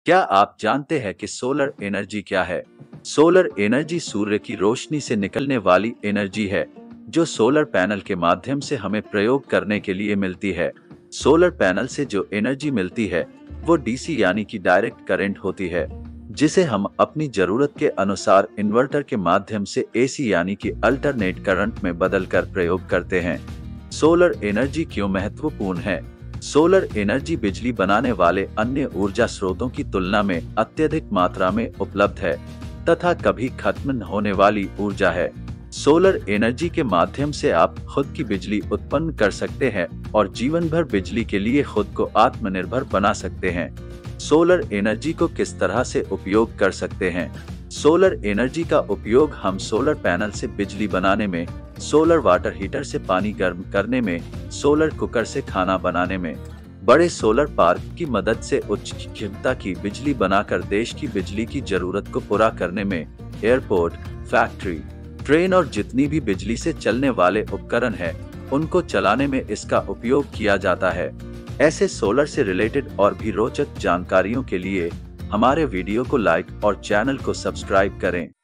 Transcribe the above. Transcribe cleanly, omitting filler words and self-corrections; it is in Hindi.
क्या आप जानते हैं कि सोलर एनर्जी क्या है? सोलर एनर्जी सूर्य की रोशनी से निकलने वाली एनर्जी है, जो सोलर पैनल के माध्यम से हमें प्रयोग करने के लिए मिलती है। सोलर पैनल से जो एनर्जी मिलती है, वो डीसी यानी कि डायरेक्ट करंट होती है, जिसे हम अपनी जरूरत के अनुसार इन्वर्टर के माध्यम से एसी यानी कि अल्टरनेट करंट में बदलकर प्रयोग करते हैं। सोलर एनर्जी क्यों महत्वपूर्ण है? सोलर एनर्जी बिजली बनाने वाले अन्य ऊर्जा स्रोतों की तुलना में अत्यधिक मात्रा में उपलब्ध है तथा कभी खत्म न होने वाली ऊर्जा है। सोलर एनर्जी के माध्यम से आप खुद की बिजली उत्पन्न कर सकते हैं और जीवन भर बिजली के लिए खुद को आत्मनिर्भर बना सकते हैं। सोलर एनर्जी को किस तरह से उपयोग कर सकते हैं? सोलर एनर्जी का उपयोग हम सोलर पैनल से बिजली बनाने में, सोलर वाटर हीटर से पानी गर्म करने में, सोलर कुकर से खाना बनाने में, बड़े सोलर पार्क की मदद से उच्च क्षमता की बिजली बनाकर देश की बिजली की जरूरत को पूरा करने में, एयरपोर्ट, फैक्ट्री, ट्रेन और जितनी भी बिजली से चलने वाले उपकरण हैं, उनको चलाने में इसका उपयोग किया जाता है। ऐसे सोलर से रिलेटेड और भी रोचक जानकारियों के लिए हमारे वीडियो को लाइक और चैनल को सब्सक्राइब करें।